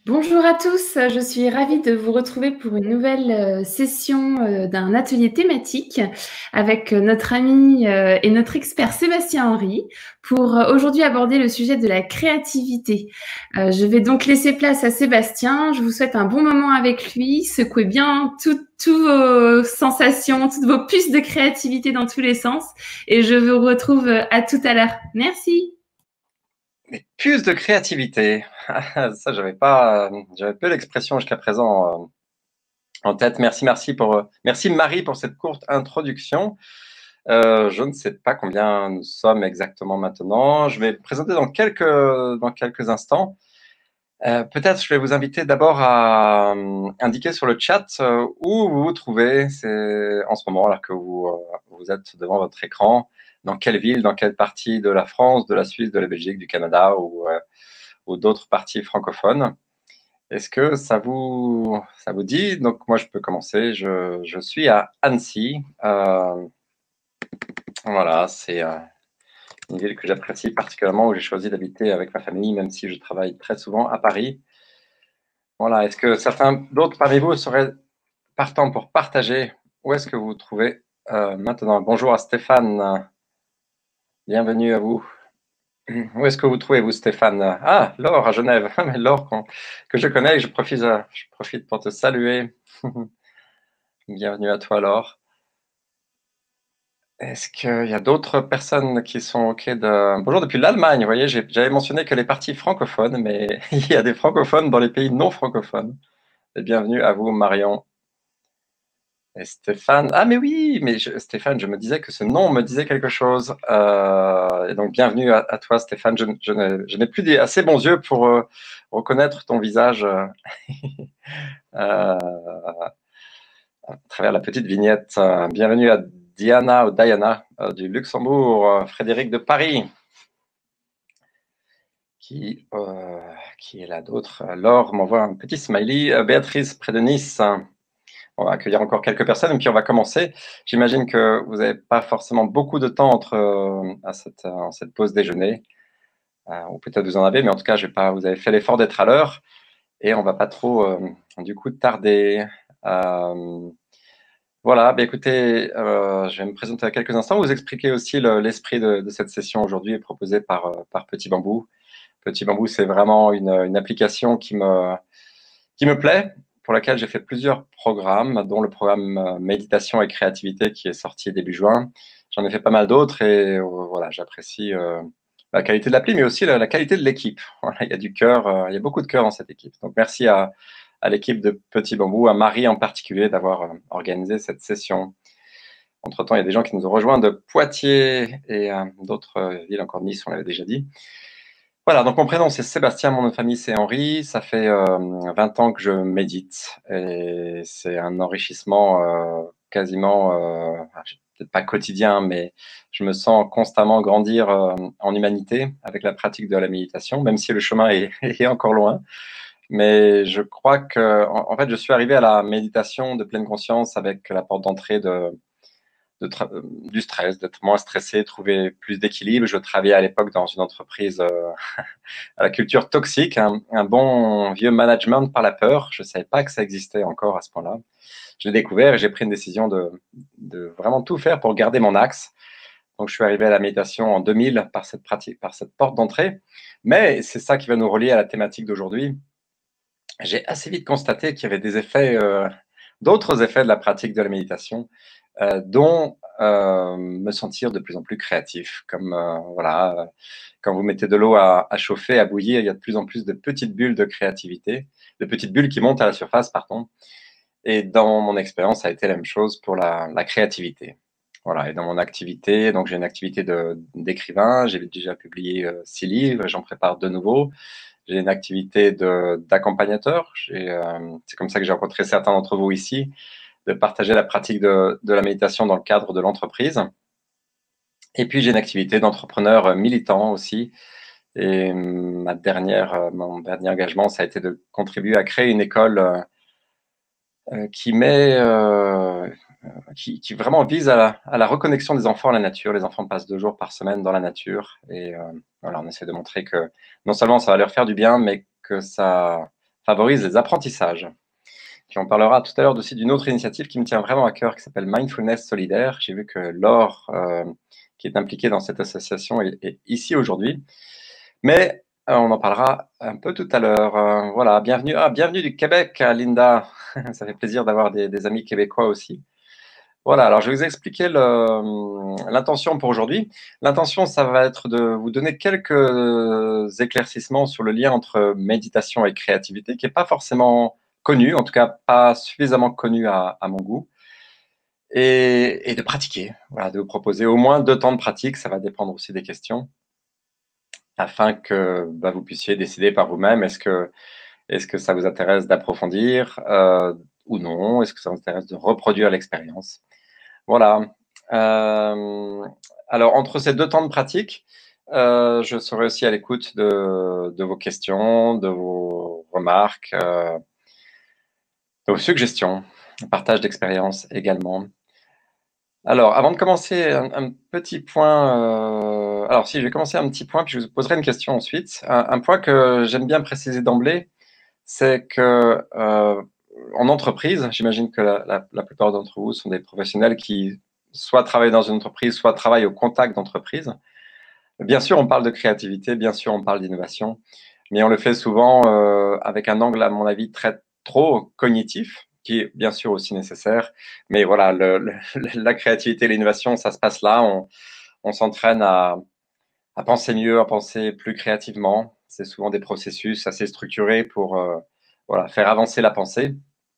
Bonjour à tous, je suis ravie de vous retrouver pour une nouvelle session d'un atelier thématique avec notre ami et notre expert Sébastien Henry pour aujourd'hui aborder le sujet de la créativité. Je vais donc laisser place à Sébastien. Je vous souhaite un bon moment avec lui. Secouez bien toutes vos sensations, toutes vos puces de créativité dans tous les sens et je vous retrouve à tout à l'heure. Merci. Mais plus de créativité. Ça, j'avais peu l'expression jusqu'à présent en tête. Merci Marie pour cette courte introduction. Je ne sais pas combien nous sommes exactement maintenant. Je vais me présenter dans quelques instants. Peut-être je vais vous inviter d'abord à indiquer sur le chat où vous vous trouvez. C'est en ce moment là que vous êtes devant votre écran. Dans quelle ville, dans quelle partie de la France, de la Suisse, de la Belgique, du Canada ou d'autres parties francophones. Est-ce que ça vous dit? Donc moi je peux commencer. Je suis à Annecy. Voilà, c'est une ville que j'apprécie particulièrement, où j'ai choisi d'habiter avec ma famille, même si je travaille très souvent à Paris. Voilà, est-ce que certains d'autres parmi vous seraient partants pour partager où est-ce que vous vous trouvez maintenant? Bonjour à Stéphane, bienvenue à vous. Où est-ce que vous trouvez, vous, Stéphane? Ah, Laure à Genève. Mais Laure, que je connais, je profite pour te saluer. Bienvenue à toi, Laure. Est-ce qu'il y a d'autres personnes qui sont OK de... Bonjour depuis l'Allemagne, vous voyez, j'avais mentionné que les parties francophones, mais il y a des francophones dans les pays non francophones. Et bienvenue à vous, Marion. Et Stéphane, ah mais oui, Stéphane, je me disais que ce nom me disait quelque chose. Et donc bienvenue à toi, Stéphane. Je n'ai plus assez bons yeux pour reconnaître ton visage à travers la petite vignette. Bienvenue à Diana ou Diana du Luxembourg, Frédéric de Paris. Qui est là d'autre? Laure m'envoie un petit smiley. Béatrice près de Nice. On va accueillir encore quelques personnes et puis on va commencer. J'imagine que vous n'avez pas forcément beaucoup de temps à cette pause déjeuner, ou peut-être vous en avez, mais en tout cas, vous avez fait l'effort d'être à l'heure et on va pas trop du coup tarder. Voilà, écoutez, je vais me présenter à quelques instants, vous expliquer aussi l'esprit de cette session aujourd'hui proposée par Petit Bambou. Petit Bambou, c'est vraiment une application qui me plaît, pour laquelle j'ai fait plusieurs programmes, dont le programme Méditation et Créativité qui est sorti début juin. J'en ai fait pas mal d'autres et voilà, j'apprécie la qualité de l'appli, mais aussi la qualité de l'équipe. Voilà, il y a du cœur, il y a beaucoup de cœur dans cette équipe. Donc merci à l'équipe de Petit Bambou, à Marie en particulier, d'avoir organisé cette session. Entre-temps, il y a des gens qui nous ont rejoints de Poitiers et d'autres villes, encore Nice, on l'avait déjà dit. Voilà, donc mon prénom c'est Sébastien, mon nom de famille c'est Henri, ça fait 20 ans que je médite et c'est un enrichissement quasiment, peut-être pas quotidien, mais je me sens constamment grandir en humanité avec la pratique de la méditation, même si le chemin est encore loin. Mais je crois que, en fait, je suis arrivé à la méditation de pleine conscience avec la porte d'entrée du stress, d'être moins stressé, trouver plus d'équilibre. Je travaillais à l'époque dans une entreprise à la culture toxique, un bon vieux management par la peur. Je ne savais pas que ça existait encore à ce point-là. Je l'ai découvert et j'ai pris une décision de vraiment tout faire pour garder mon axe. Donc, je suis arrivé à la méditation en 2000 par cette pratique, par cette porte d'entrée. Mais c'est ça qui va nous relier à la thématique d'aujourd'hui. J'ai assez vite constaté qu'il y avait des effets, d'autres effets de la pratique de la méditation, dont me sentir de plus en plus créatif. Comme voilà, quand vous mettez de l'eau à chauffer, à bouillir, il y a de plus en plus de petites bulles de créativité, de petites bulles qui montent à la surface, pardon. Et dans mon expérience, ça a été la même chose pour la créativité. Voilà, et dans mon activité, donc j'ai une activité d'écrivain, j'ai déjà publié 6 livres, j'en prépare 2 nouveaux. J'ai une activité d'accompagnateur. C'est comme ça que j'ai rencontré certains d'entre vous ici, de partager la pratique de la méditation dans le cadre de l'entreprise. Et puis, j'ai une activité d'entrepreneur militant aussi. Et mon dernier engagement, ça a été de contribuer à créer une école qui vraiment vise à la reconnexion des enfants à la nature. Les enfants passent 2 jours par semaine dans la nature et voilà, on essaie de montrer que non seulement ça va leur faire du bien, mais que ça favorise les apprentissages. Puis on parlera tout à l'heure aussi d'une autre initiative qui me tient vraiment à cœur, qui s'appelle Mindfulness Solidaire. J'ai vu que Laure, qui est impliquée dans cette association, est ici aujourd'hui. Mais on en parlera un peu tout à l'heure. Voilà, bienvenue du Québec, Linda. Ça fait plaisir d'avoir des amis québécois aussi. Voilà, alors je vais vous expliquer l'intention pour aujourd'hui. L'intention, ça va être de vous donner quelques éclaircissements sur le lien entre méditation et créativité, qui n'est pas forcément connu, en tout cas pas suffisamment connu à mon goût, et de pratiquer, voilà, de vous proposer au moins 2 temps de pratique, ça va dépendre aussi des questions, afin que vous puissiez décider par vous-même, est-ce que ça vous intéresse d'approfondir ou non, est-ce que ça vous intéresse de reproduire l'expérience. Voilà. Alors, entre ces 2 temps de pratique, je serai aussi à l'écoute de vos questions, de vos remarques, de vos suggestions, partage d'expérience également. Alors, avant de commencer, un petit point. Alors, si je vais commencer un petit point, puis je vous poserai une question ensuite. Un point que j'aime bien préciser d'emblée, c'est que en entreprise, j'imagine que la plupart d'entre vous sont des professionnels qui soit travaillent dans une entreprise, soit travaillent au contact d'entreprise. Bien sûr, on parle de créativité, bien sûr, on parle d'innovation, mais on le fait souvent avec un angle, à mon avis, trop cognitif, qui est bien sûr aussi nécessaire. Mais voilà, la créativité, l'innovation, ça se passe là. On s'entraîne à penser mieux, à penser plus créativement. C'est souvent des processus assez structurés pour voilà, faire avancer la pensée.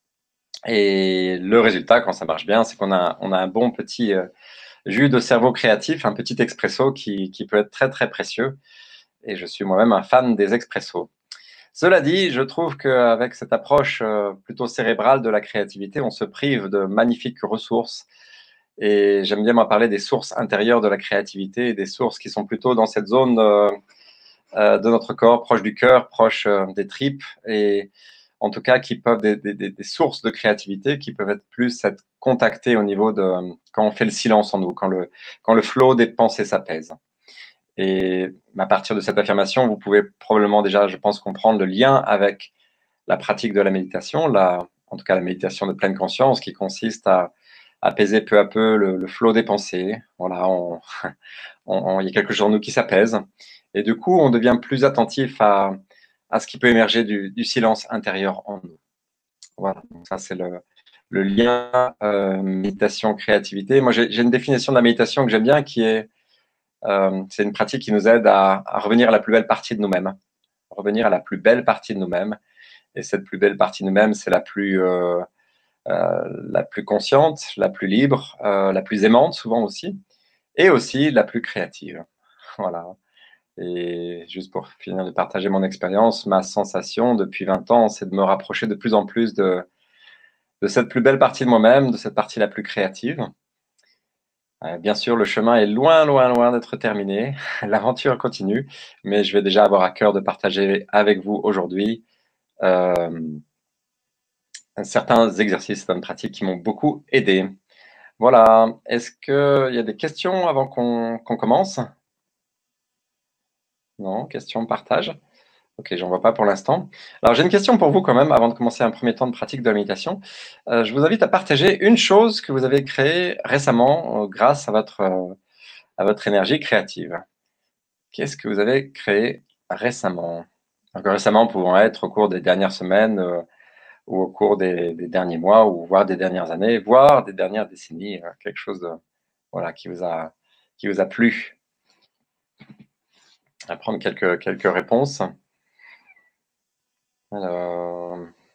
Et le résultat, quand ça marche bien, c'est qu'on a un bon petit jus de cerveau créatif, un petit expresso qui peut être très très précieux. Et je suis moi-même un fan des expressos. Cela dit, je trouve qu'avec cette approche plutôt cérébrale de la créativité, on se prive de magnifiques ressources. Et j'aime bien parler des sources intérieures de la créativité, des sources qui sont plutôt dans cette zone de notre corps, proche du cœur, proche des tripes, et en tout cas qui peuvent des sources de créativité qui peuvent être plus être contactées au niveau de quand on fait le silence en nous, quand le flot des pensées s'apaise. Et à partir de cette affirmation, vous pouvez probablement déjà, je pense, comprendre le lien avec la pratique de la méditation, en tout cas la méditation de pleine conscience, qui consiste à apaiser peu à peu le flot des pensées. Voilà, il y a quelque chose en nous qui s'apaise. Et du coup, on devient plus attentif à ce qui peut émerger du silence intérieur en nous. Voilà, donc ça c'est le lien méditation-créativité. Moi, j'ai une définition de la méditation que j'aime bien, qui est c'est une pratique qui nous aide à revenir à la plus belle partie de nous-mêmes. Revenir à la plus belle partie de nous-mêmes. Et cette plus belle partie de nous-mêmes, c'est la plus consciente, la plus libre, la plus aimante souvent aussi, et aussi la plus créative. Voilà. Et juste pour finir de partager mon expérience, ma sensation depuis 20 ans, c'est de me rapprocher de plus en plus de cette plus belle partie de moi-même, de cette partie la plus créative. Bien sûr, le chemin est loin, loin, loin d'être terminé. L'aventure continue, mais je vais déjà avoir à cœur de partager avec vous aujourd'hui certains exercices, certaines pratiques qui m'ont beaucoup aidé. Voilà. Est-ce qu'il y a des questions avant qu'on commence? Non, questions, partage? Ok, j'en vois pas pour l'instant. Alors, j'ai une question pour vous quand même, avant de commencer un premier temps de pratique de la méditation. Je vous invite à partager une chose que vous avez créée récemment grâce à votre énergie créative. Qu'est-ce que vous avez créé récemment? Donc, récemment pouvant être au cours des dernières semaines ou au cours des derniers mois, ou voire des dernières années, voire des dernières décennies, quelque chose voilà, qui vous a plu. On va prendre quelques réponses. Alors,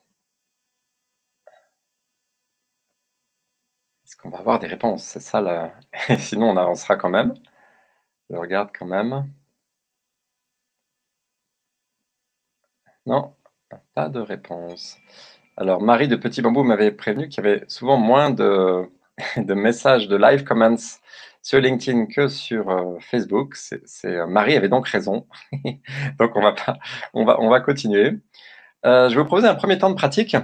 est-ce qu'on va avoir des réponses? C'est ça là. Sinon, on avancera quand même. Je regarde quand même. Non, pas de réponse. Alors, Marie de Petit Bambou m'avait prévenu qu'il y avait souvent moins de messages de live comments sur LinkedIn que sur Facebook. Marie avait donc raison. Donc, on va continuer. Je vais vous proposer un premier temps de pratique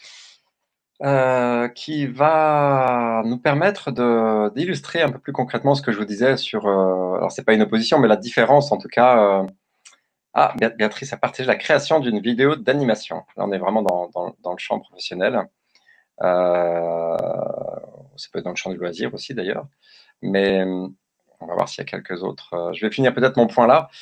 qui va nous permettre d'illustrer un peu plus concrètement ce que je vous disais sur, alors c'est pas une opposition, mais la différence en tout cas Ah, Béatrice a partagé la création d'une vidéo d'animation. Là, on est vraiment dans le champ professionnel. Ça peut être dans le champ du loisir aussi, d'ailleurs. Mais on va voir s'il y a quelques autres. Je vais finir peut-être mon point là.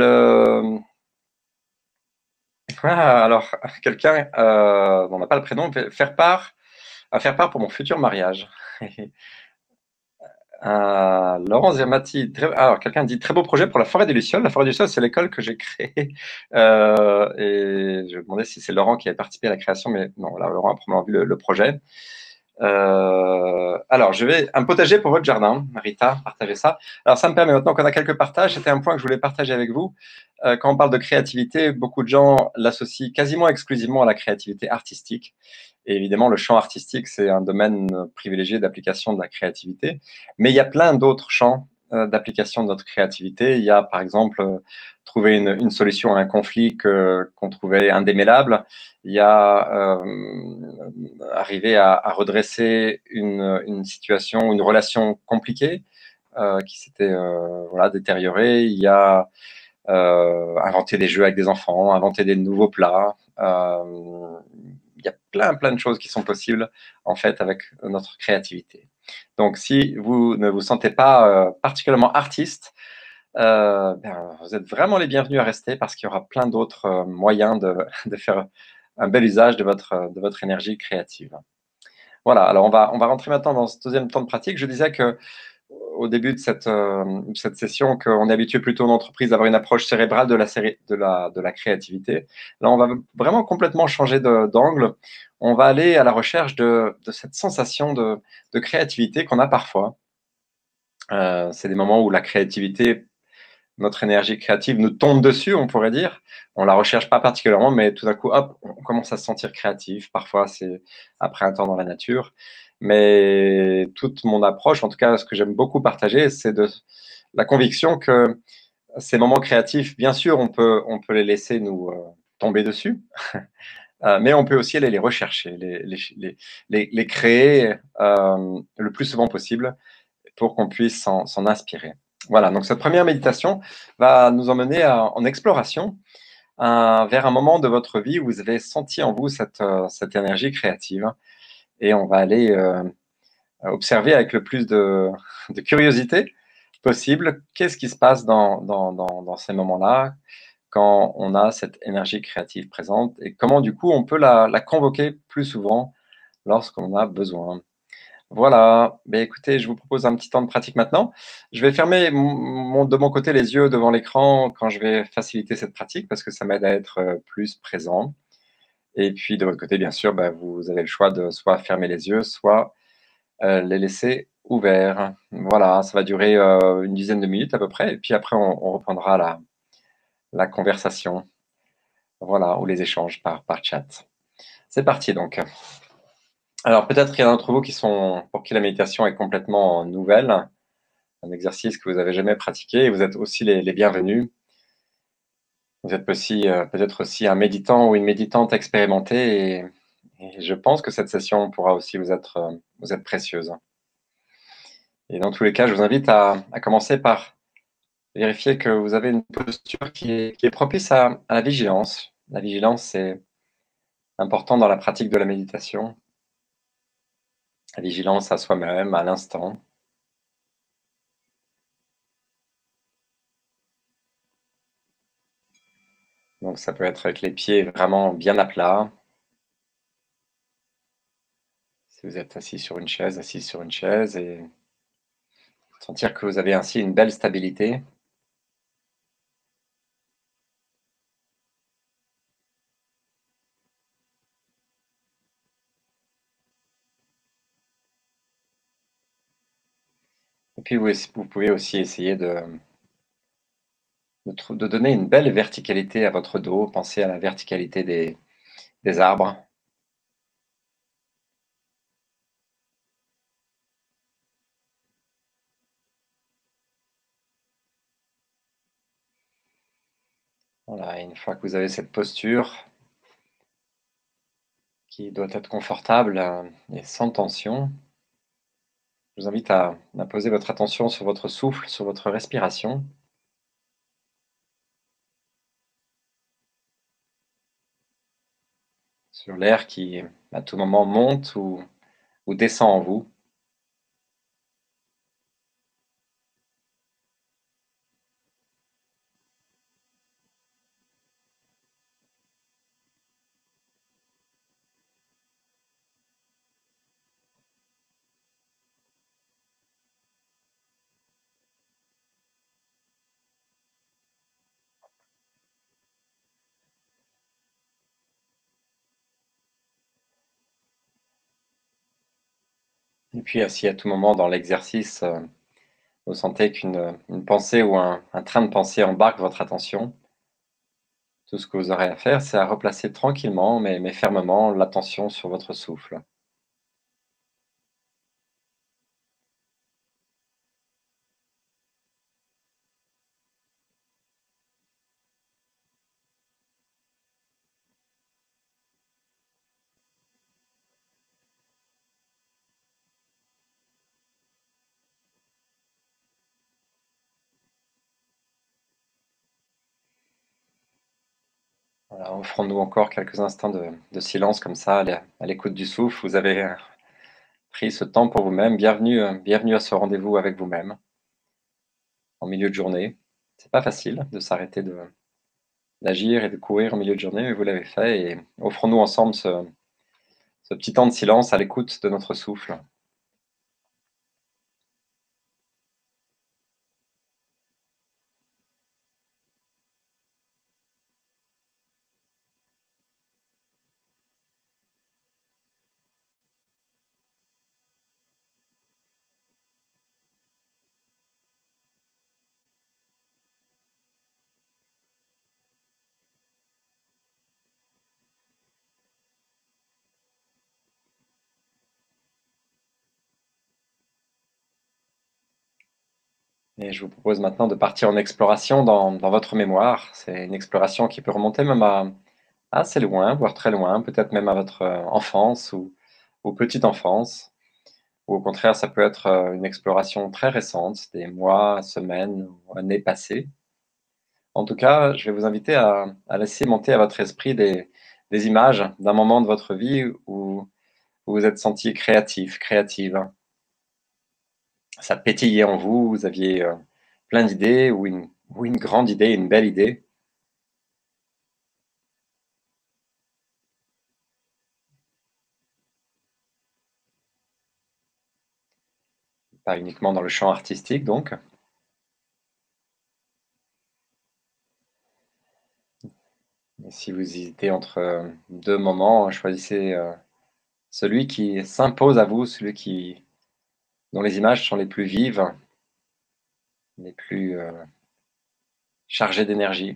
Alors, quelqu'un dont on n'a pas le prénom, faire part pour mon futur mariage. Laurent Zermati, alors quelqu'un dit très beau projet pour la forêt des Lucioles. La forêt des Lucioles, c'est l'école que j'ai créée. Et je me demandais si c'est Laurent qui avait participé à la création, mais non, là, Laurent a probablement vu le projet. Alors, un potager pour votre jardin, Rita, partagez ça. Alors, ça me permet maintenant qu'on a quelques partages. C'était un point que je voulais partager avec vous. Quand on parle de créativité, beaucoup de gens l'associent quasiment exclusivement à la créativité artistique. Et évidemment, le champ artistique, c'est un domaine privilégié d'application de la créativité. Mais il y a plein d'autres champs d'application de notre créativité. Il y a, par exemple, trouver une solution à un conflit qu'on trouvait indémêlable. Il y a arriver à redresser une situation, une relation compliquée qui s'était détériorée. Il y a inventer des jeux avec des enfants, inventer des nouveaux plats. Il y a plein de choses qui sont possibles en fait avec notre créativité. Donc, si vous ne vous sentez pas particulièrement artiste, vous êtes vraiment les bienvenus à rester parce qu'il y aura plein d'autres moyens de faire un bel usage de votre énergie créative. Voilà, alors on va rentrer maintenant dans ce deuxième temps de pratique. Je disais que au début de cette session qu'on est habitué plutôt en entreprise à avoir une approche cérébrale de la créativité. Là, on va vraiment complètement changer d'angle. On va aller à la recherche de cette sensation de créativité qu'on a parfois. C'est des moments où la créativité, notre énergie créative nous tombe dessus, on pourrait dire. On la recherche pas particulièrement, mais tout d'un coup, hop, on commence à se sentir créatif. Parfois, c'est après un temps dans la nature. Mais toute mon approche, en tout cas, ce que j'aime beaucoup partager, c'est de la conviction que ces moments créatifs, bien sûr, on peut les laisser nous tomber dessus, mais on peut aussi aller les rechercher, les créer le plus souvent possible pour qu'on puisse s'en inspirer. Voilà, donc cette première méditation va nous emmener en exploration vers un moment de votre vie où vous avez senti en vous cette énergie créative. Et on va aller observer avec le plus de curiosité possible qu'est-ce qui se passe dans ces moments-là quand on a cette énergie créative présente et comment du coup on peut la convoquer plus souvent lorsqu'on a besoin. Voilà, ben écoutez, je vous propose un petit temps de pratique maintenant. Je vais fermer de mon côté les yeux devant l'écran quand je vais faciliter cette pratique parce que ça m'aide à être plus présent. Et puis de votre côté, bien sûr, ben, vous avez le choix de soit fermer les yeux, soit les laisser ouverts. Voilà, ça va durer une dizaine de minutes à peu près. Et puis après, on reprendra la conversation, voilà, ou les échanges par chat. C'est parti donc. Alors peut-être il y en a d'entre vous pour qui la méditation est complètement nouvelle, un exercice que vous n'avez jamais pratiqué, et vous êtes aussi les bienvenus. Vous êtes aussi peut-être aussi un méditant ou une méditante expérimentée, et je pense que cette session pourra aussi vous être précieuse. Et dans tous les cas, je vous invite à commencer par vérifier que vous avez une posture qui est propice à la vigilance. La vigilance, c'est important dans la pratique de la méditation. La vigilance à soi-même, à l'instant. Donc ça peut être avec les pieds vraiment bien à plat. Si vous êtes assis sur une chaise, et sentir que vous avez ainsi une belle stabilité. Et puis vous pouvez aussi essayer de donner une belle verticalité à votre dos. Pensez à la verticalité des arbres. Voilà, et une fois que vous avez cette posture qui doit être confortable et sans tension, je vous invite à poser votre attention sur votre souffle, sur votre respiration. sur l'air qui, à tout moment, monte ou descend en vous. Et puis, si à tout moment dans l'exercice, vous sentez qu'une pensée ou un train de pensée embarque votre attention, tout ce que vous aurez à faire, c'est à replacer tranquillement mais fermement l'attention sur votre souffle. Voilà, offrons-nous encore quelques instants de silence comme ça, à l'écoute du souffle. Vous avez pris ce temps pour vous-même. Bienvenue, bienvenue à ce rendez-vous avec vous-même en milieu de journée. C'est pas facile de s'arrêter d'agir et de courir en milieu de journée, mais vous l'avez fait et offrons-nous ensemble ce petit temps de silence à l'écoute de notre souffle. Et je vous propose maintenant de partir en exploration dans votre mémoire. C'est une exploration qui peut remonter même à assez loin, voire très loin, peut-être même à votre enfance ou petite enfance. Ou au contraire, ça peut être une exploration très récente, des mois, semaines ou années passées. En tout cas, je vais vous inviter à laisser monter à votre esprit des images d'un moment de votre vie où vous vous êtes senti créatif, créative. Ça pétillait en vous, vous aviez plein d'idées ou une grande idée, une belle idée. Pas uniquement dans le champ artistique, donc. Et si vous hésitez entre deux moments, choisissez celui qui s'impose à vous, celui dont les images sont les plus vives, les plus chargées d'énergie.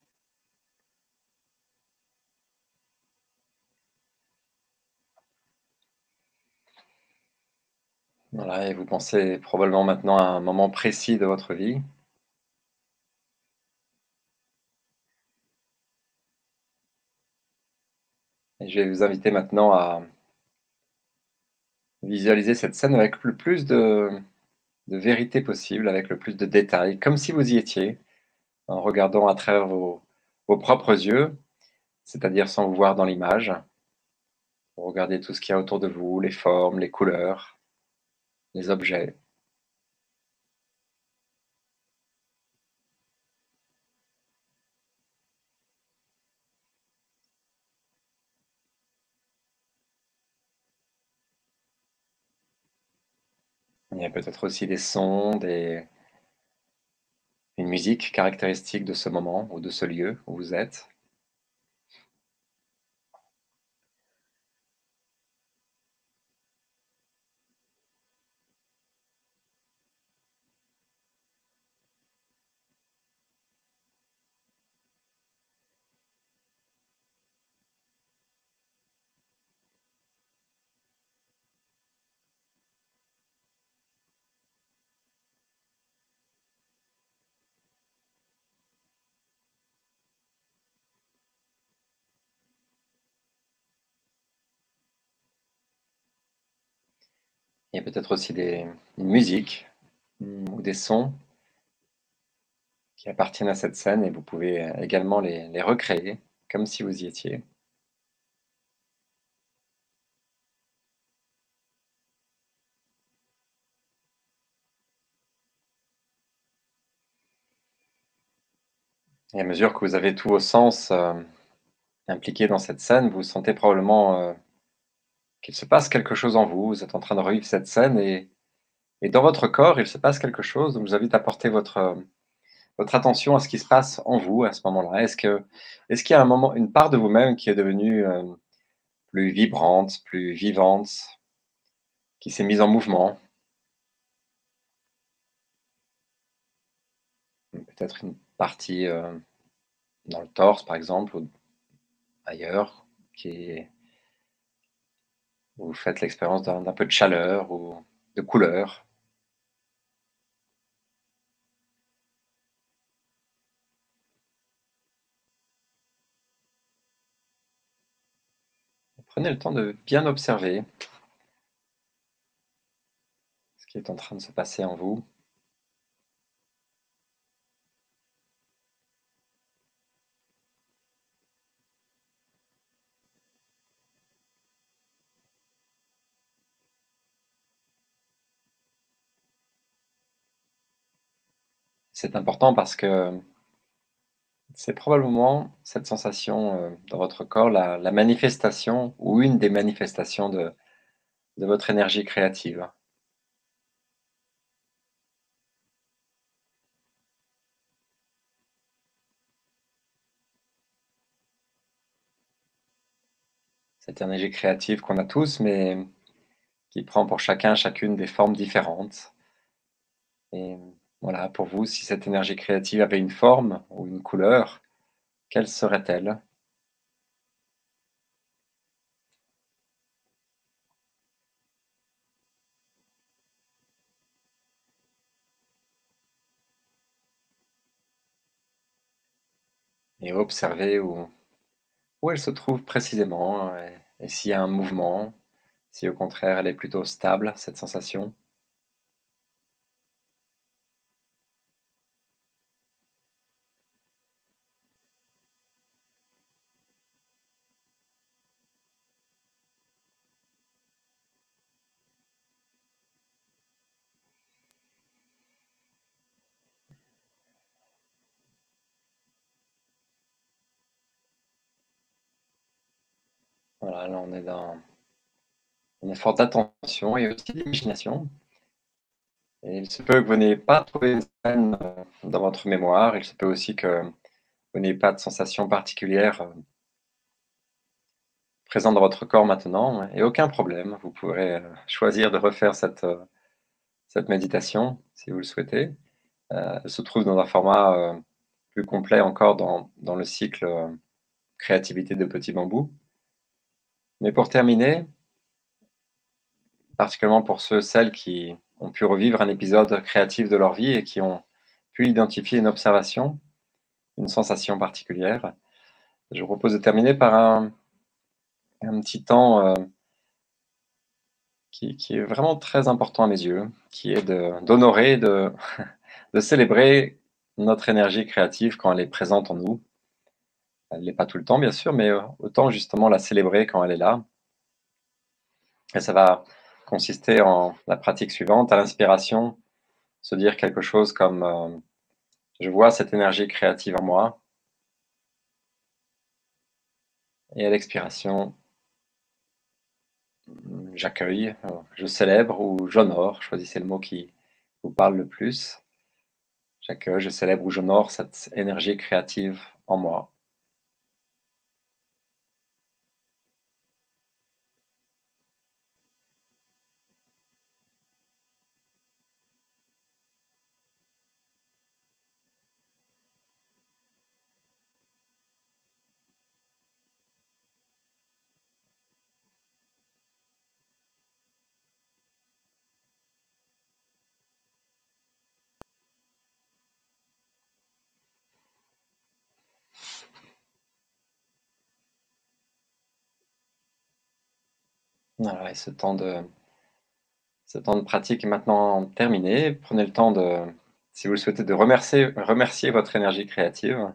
Voilà, et vous pensez probablement maintenant à un moment précis de votre vie. Et je vais vous inviter maintenant à visualiser cette scène avec le plus de vérité possible, avec le plus de détails, comme si vous y étiez, en regardant à travers vos propres yeux, c'est-à-dire sans vous voir dans l'image. Vous regardez tout ce qu'il y a autour de vous, les formes, les couleurs, les objets. Il y a peut-être aussi des sons, une musique caractéristique de ce moment ou de ce lieu où vous êtes. Il y a peut-être aussi une musique ou des sons qui appartiennent à cette scène et vous pouvez également les recréer comme si vous y étiez. Et à mesure que vous avez tous vos sens impliqués dans cette scène, vous sentez probablement qu'il se passe quelque chose en vous. Vous êtes en train de revivre cette scène et dans votre corps, il se passe quelque chose. Donc, je vous invite à porter votre attention à ce qui se passe en vous à ce moment-là. Est-ce qu'il y a un moment, une part de vous-même qui est devenue plus vibrante, plus vivante, qui s'est mise en mouvement? Peut-être une partie dans le torse, par exemple, ou ailleurs, où vous faites l'expérience d'un peu de chaleur ou de couleur. Prenez le temps de bien observer ce qui est en train de se passer en vous. C'est important parce que c'est probablement cette sensation dans votre corps, la manifestation ou une des manifestations de votre énergie créative. Cette énergie créative qu'on a tous, mais qui prend pour chacun, chacune des formes différentes. Et voilà, pour vous, si cette énergie créative avait une forme ou une couleur, quelle serait-elle? Et observez où elle se trouve précisément, et s'il y a un mouvement, si au contraire elle est plutôt stable, cette sensation. Voilà, là on est dans un effort d'attention et aussi d'imagination. Et il se peut que vous n'ayez pas trouvé une scène dans votre mémoire, il se peut aussi que vous n'ayez pas de sensation particulière présente dans votre corps maintenant, et aucun problème, vous pourrez choisir de refaire cette méditation si vous le souhaitez. Elle se trouve dans un format plus complet encore dans le cycle créativité de Petit Bambou. Mais pour terminer, particulièrement pour ceux, celles qui ont pu revivre un épisode créatif de leur vie et qui ont pu identifier une observation, une sensation particulière, je vous propose de terminer par un petit temps qui est vraiment très important à mes yeux, qui est d'honorer, de célébrer notre énergie créative quand elle est présente en nous. Elle l'est pas tout le temps, bien sûr, mais autant justement la célébrer quand elle est là. Et ça va consister en la pratique suivante, à l'inspiration, se dire quelque chose comme je vois cette énergie créative en moi, et à l'expiration, j'accueille, je célèbre ou j'honore, choisissez le mot qui vous parle le plus. J'accueille, je célèbre ou j'honore cette énergie créative en moi. Voilà, et ce temps de pratique est maintenant terminé. Prenez le temps si vous le souhaitez, de remercier votre énergie créative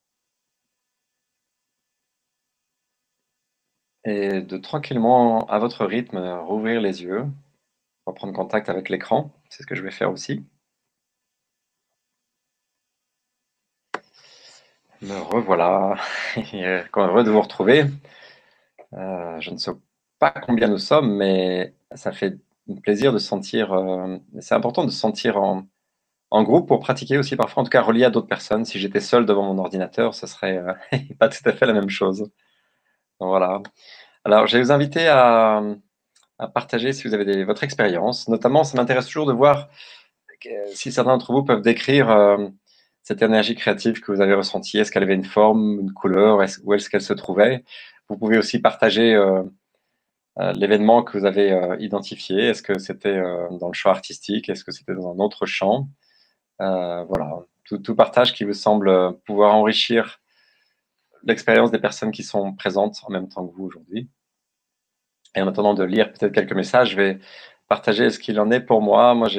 et de tranquillement, à votre rythme, rouvrir les yeux, reprendre contact avec l'écran. C'est ce que je vais faire aussi. Me revoilà. Heureux de vous retrouver. Je ne sais pas combien nous sommes, mais ça fait plaisir de sentir. C'est important de se sentir en groupe pour pratiquer aussi parfois, en tout cas relié à d'autres personnes. Si j'étais seul devant mon ordinateur, ce serait pas tout à fait la même chose. Donc, voilà. Alors, je vais vous inviter à partager si vous avez votre expérience. Notamment, ça m'intéresse toujours de voir si certains d'entre vous peuvent décrire cette énergie créative que vous avez ressentie. Est-ce qu'elle avait une forme, une couleur, où est-ce qu'elle se trouvait? Vous pouvez aussi partager l'événement que vous avez identifié. Est-ce que c'était dans le champ artistique? Est-ce que c'était dans un autre champ? Voilà, tout partage qui vous semble pouvoir enrichir l'expérience des personnes qui sont présentes en même temps que vous aujourd'hui. Et en attendant de lire peut-être quelques messages, je vais partager ce qu'il en est pour moi. Moi,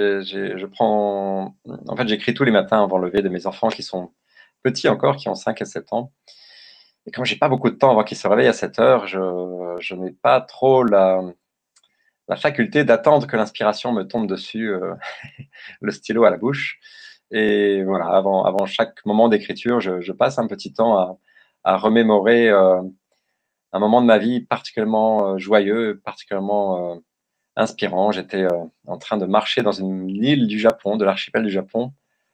en fait, j'écris tous les matins avant le lever de mes enfants qui sont petits encore, qui ont 5 et 7 ans. Et comme j'ai pas beaucoup de temps avant qu'ils se réveillent à 7 heures, je n'ai pas trop la faculté d'attendre que l'inspiration me tombe dessus, le stylo à la bouche. Et voilà, avant chaque moment d'écriture, je passe un petit temps à remémorer un moment de ma vie particulièrement joyeux, particulièrement inspirant. J'étais en train de marcher dans une île du Japon, de l'archipel du Japon,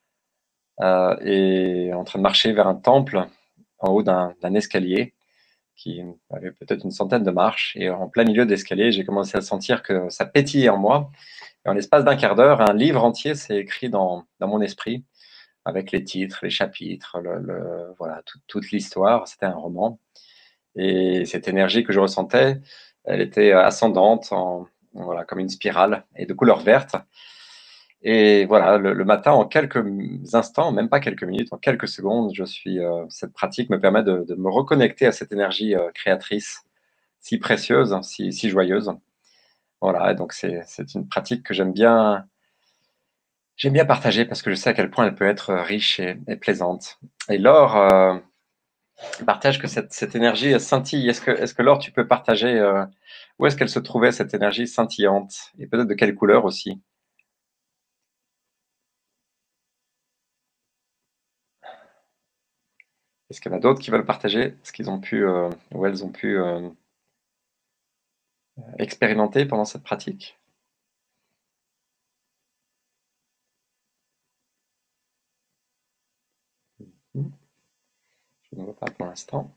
et en train de marcher vers un temple en haut d'un escalier qui avait peut-être une centaine de marches. Et en plein milieu de l'escalier, j'ai commencé à sentir que ça pétillait en moi. Et en l'espace d'un quart d'heure, un livre entier s'est écrit dans mon esprit, avec les titres, les chapitres, voilà, toute l'histoire. C'était un roman. Et cette énergie que je ressentais, elle était ascendante, voilà, comme une spirale, et de couleur verte. Et voilà, le matin, en quelques instants, même pas quelques minutes, en quelques secondes, cette pratique me permet de me reconnecter à cette énergie créatrice si précieuse, si joyeuse. Voilà, et donc c'est une pratique que j'aime bien partager parce que je sais à quel point elle peut être riche et plaisante. Et Laure partage que cette énergie scintille. Est-ce que Laure, tu peux partager où est-ce qu'elle se trouvait cette énergie scintillante et peut-être de quelle couleur aussi? Est-ce qu'il y en a d'autres qui veulent partager ce qu'ils ont pu ou elles ont pu expérimenter pendant cette pratique? Je ne vois pas pour l'instant.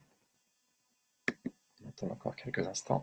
On attend encore quelques instants.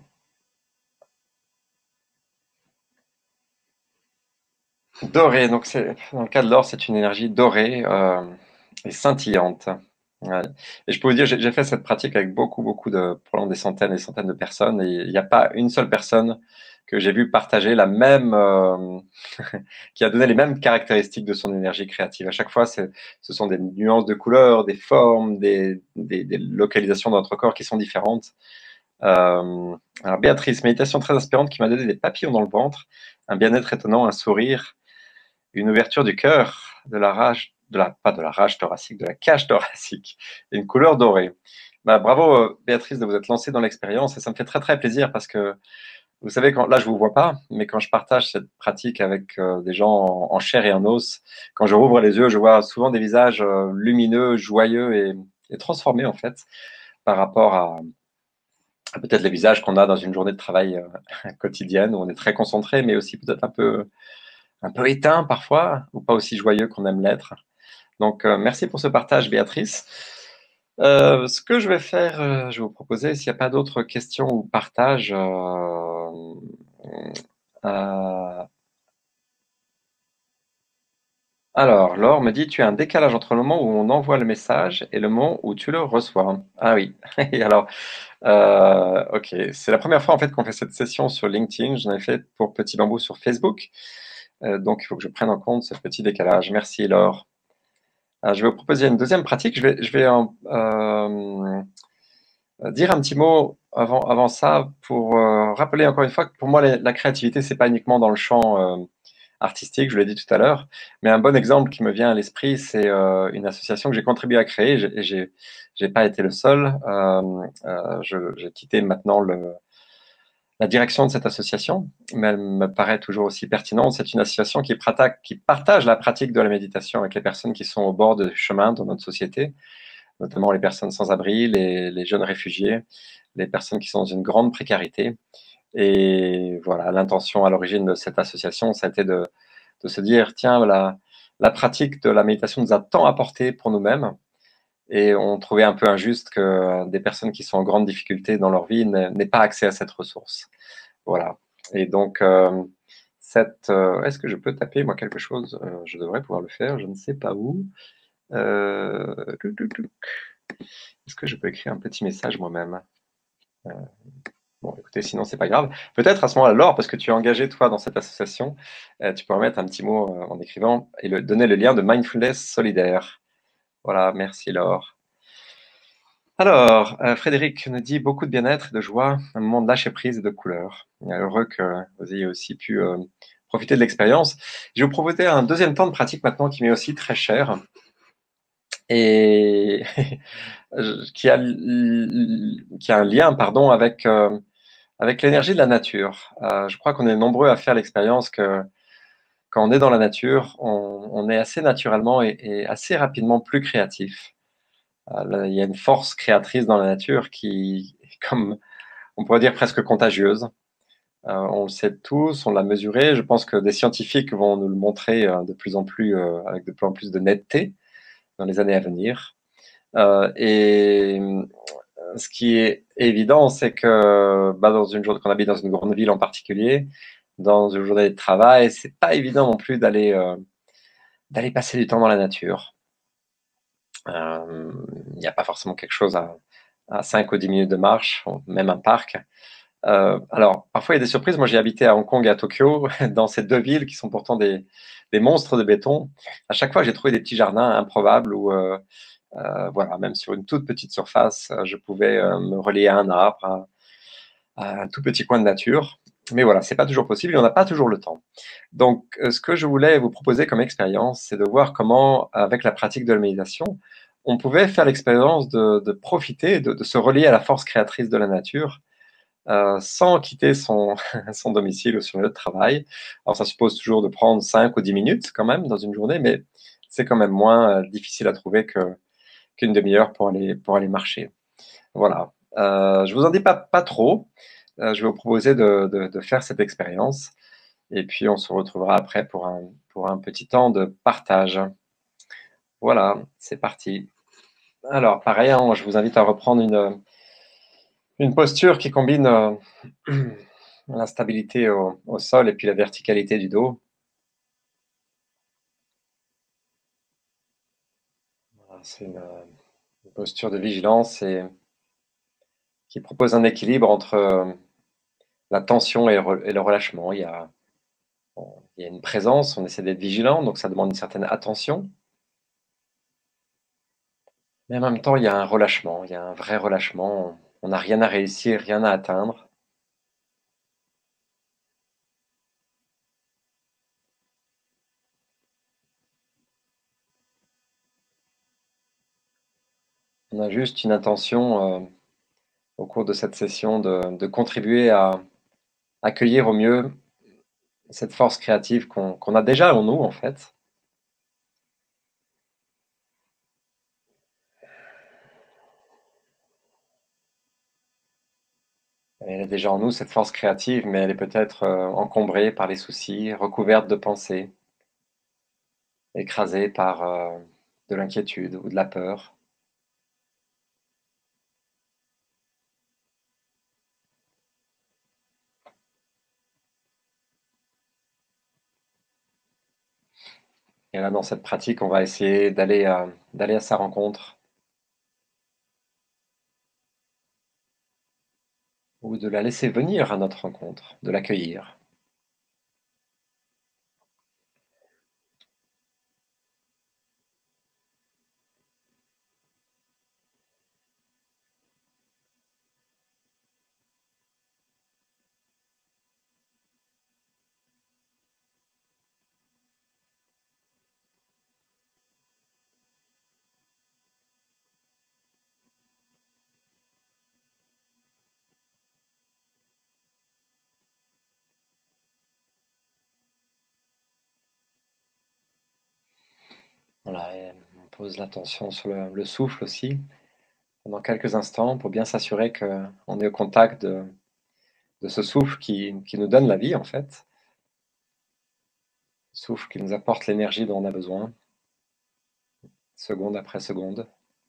Doré, donc dans le cas de l'or, c'est une énergie dorée et scintillante. Ouais. Et je peux vous dire, j'ai fait cette pratique avec beaucoup probablement des centaines et des centaines de personnes, et il n'y a pas une seule personne que j'ai vu partager la même, qui a donné les mêmes caractéristiques de son énergie créative. À chaque fois, ce sont des nuances de couleurs, des formes, des localisations de notre corps qui sont différentes. Alors Béatrice, méditation très inspirante qui m'a donné des papillons dans le ventre, un bien-être étonnant, un sourire, une ouverture du cœur, pas de la rage thoracique, de la cage thoracique, et une couleur dorée. Bah, bravo Béatrice de vous être lancée dans l'expérience, et ça me fait très plaisir parce que vous savez, là je vous vois pas, mais quand je partage cette pratique avec des gens en chair et en os, quand je rouvre les yeux, je vois souvent des visages lumineux, joyeux et transformés en fait par rapport à peut-être les visages qu'on a dans une journée de travail quotidienne où on est très concentré, mais aussi peut-être un peu éteint parfois, ou pas aussi joyeux qu'on aime l'être. Donc, merci pour ce partage, Béatrice. Ce que je vais faire, je vais vous proposer, s'il n'y a pas d'autres questions ou partages, alors, Laure me dit, tu as un décalage entre le moment où on envoie le message et le moment où tu le reçois. Ah oui. Et alors, ok, c'est la première fois en fait qu'on fait cette session sur LinkedIn. J'en ai fait pour Petit Bambou sur Facebook. Donc, il faut que je prenne en compte ce petit décalage. Merci, Laure. Je vais vous proposer une deuxième pratique. Je vais dire un petit mot avant ça pour rappeler encore une fois que pour moi, la créativité, c'est pas uniquement dans le champ artistique, je l'ai dit tout à l'heure, mais un bon exemple qui me vient à l'esprit, c'est une association que j'ai contribué à créer et j'ai pas été le seul. J'ai quitté maintenant la direction de cette association, mais elle me paraît toujours aussi pertinente. C'est une association qui partage la pratique de la méditation avec les personnes qui sont au bord du chemin dans notre société. notamment les personnes sans abri, les jeunes réfugiés, les personnes qui sont dans une grande précarité. Et voilà, l'intention à l'origine de cette association, ça a été de se dire, tiens, la pratique de la méditation nous a tant apporté pour nous-mêmes, et on trouvait un peu injuste que des personnes qui sont en grande difficulté dans leur vie n'aient pas accès à cette ressource. Voilà. Et donc, est-ce que je peux taper, moi, quelque chose? Je devrais pouvoir le faire, je ne sais pas où. Est-ce que je peux écrire un petit message moi-même? Bon, écoutez, sinon, c'est pas grave. Peut-être à ce moment-là, Laure, parce que tu es engagé, toi, dans cette association, tu peux remettre un petit mot en écrivant et donner le lien de Mindfulness solidaire. Voilà, merci Laure. Alors, Frédéric nous dit beaucoup de bien-être et de joie, un moment de lâcher prise et de couleur. Heureux que vous ayez aussi pu profiter de l'expérience. Je vais vous proposer un deuxième temps de pratique maintenant qui m'est aussi très cher et qui a un lien, pardon, avec l'énergie de la nature. Je crois qu'on est nombreux à faire l'expérience que quand on est dans la nature, on est assez naturellement et assez rapidement plus créatif. Là, il y a une force créatrice dans la nature qui est, comme on pourrait dire, presque contagieuse. On le sait tous, on l'a mesuré. Je pense que des scientifiques vont nous le montrer de plus en plus, avec de plus en plus de netteté dans les années à venir. Et ce qui est évident, c'est que dans une journée qu'on habite dans une grande ville en particulier, dans une journée de travail, c'est pas évident non plus d'aller passer du temps dans la nature. Il n'y a pas forcément quelque chose à 5 ou 10 minutes de marche, même un parc. Alors, parfois, il y a des surprises. Moi, j'ai habité à Hong Kong et à Tokyo, dans ces deux villes qui sont pourtant des monstres de béton. À chaque fois, j'ai trouvé des petits jardins improbables où, voilà, même sur une toute petite surface, je pouvais me relier à un arbre, à un tout petit coin de nature. Mais voilà, c'est pas toujours possible et on n'a pas toujours le temps. Donc, ce que je voulais vous proposer comme expérience, c'est de voir comment, avec la pratique de la méditation, on pouvait faire l'expérience de profiter, de se relier à la force créatrice de la nature, sans quitter son, son domicile ou son lieu de travail. Alors, ça suppose toujours de prendre 5 ou 10 minutes quand même dans une journée, mais c'est quand même moins difficile à trouver qu'une demi-heure pour aller marcher. Voilà. Je vous en dis pas trop. Je vais vous proposer de faire cette expérience. Et puis, on se retrouvera après pour un petit temps de partage. Voilà, c'est parti. Alors, pareil, hein, je vous invite à reprendre une posture qui combine la stabilité au sol et puis la verticalité du dos. Voilà, c'est une posture de vigilance et qui propose un équilibre entre la tension et le relâchement. Bon, il y a une présence, on essaie d'être vigilant, donc ça demande une certaine attention. Mais en même temps, il y a un relâchement, il y a un vrai relâchement. On n'a rien à réussir, rien à atteindre. On a juste une intention au cours de cette session de contribuer à accueillir au mieux cette force créative qu'on a déjà en nous, en fait. Elle est déjà en nous, cette force créative, mais elle est peut-être encombrée par les soucis, recouverte de pensées, écrasée par de l'inquiétude ou de la peur. Et là, dans cette pratique, on va essayer d'aller à sa rencontre ou de la laisser venir à notre rencontre, de l'accueillir. Voilà, et on Pose l'attention sur le souffle aussi pendant quelques instants pour bien s'assurer qu'on est au contact de ce souffle qui nous donne la vie en fait, souffle qui nous apporte l'énergie dont on a besoin, seconde après seconde.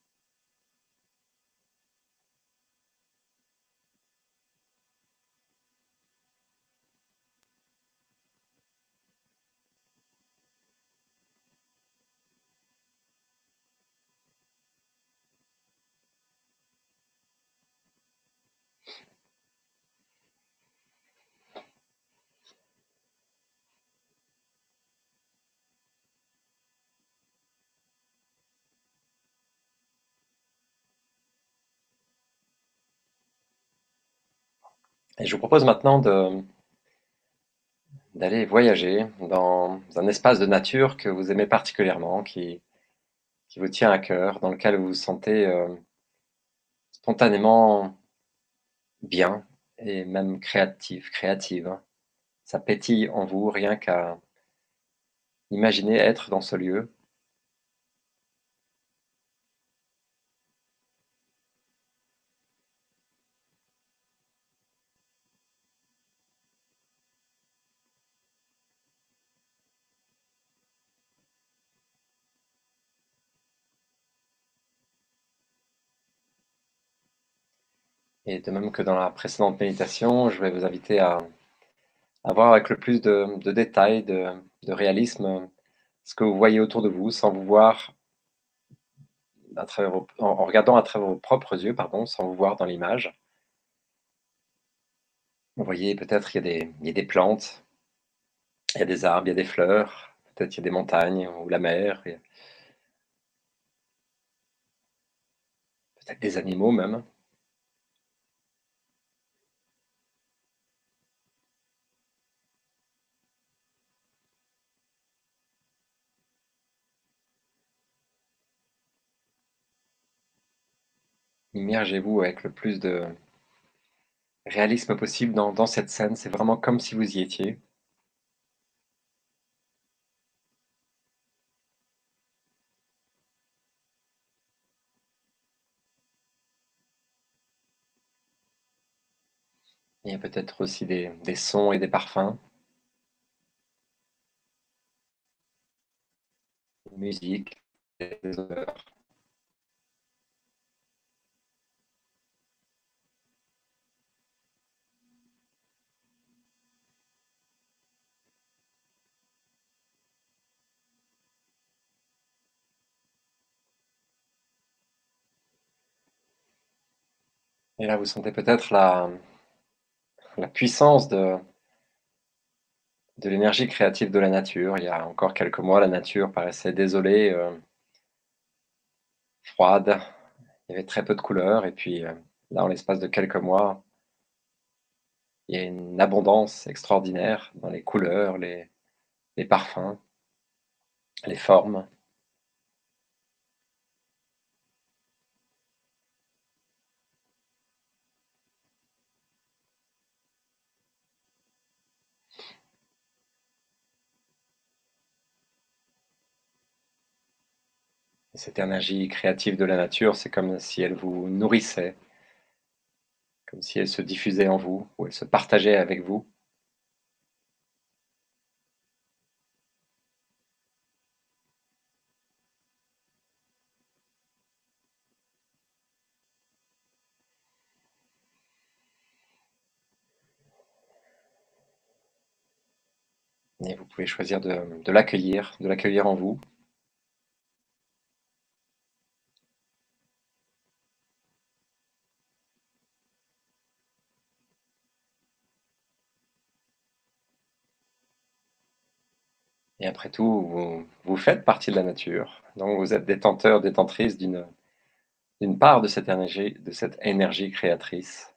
Et je vous propose maintenant d'aller voyager dans un espace de nature que vous aimez particulièrement, qui vous tient à cœur, dans lequel vous vous sentez spontanément bien et même créative, hein. Ça pétille en vous rien qu'à imaginer être dans ce lieu. Et de même que dans la précédente méditation, je vais vous inviter à voir avec le plus de détails, de réalisme, ce que vous voyez autour de vous, sans vous voir à travers en regardant à travers vos propres yeux, pardon, sans vous voir dans l'image. Vous voyez, peut-être il y a des plantes, il y a des arbres, il y a des fleurs, peut-être il y a des montagnes ou la mer, et peut-être des animaux même. Immergez-vous avec le plus de réalisme possible dans cette scène. C'est vraiment comme si vous y étiez. Il y a peut-être aussi des sons et des parfums, des musiques, des odeurs. Et là, vous sentez peut-être la puissance de l'énergie créative de la nature. Il y a encore quelques mois, la nature paraissait désolée, froide. Il y avait très peu de couleurs. Et puis là, en l'espace de quelques mois, il y a une abondance extraordinaire dans les couleurs, les parfums, les formes. Et cette énergie créative de la nature, c'est comme si elle vous nourrissait, comme si elle se diffusait en vous, ou elle se partageait avec vous. Et vous pouvez choisir de l'accueillir en vous. Et après tout, vous faites partie de la nature. Donc vous êtes détenteur, détentrice d'une part de cette énergie créatrice.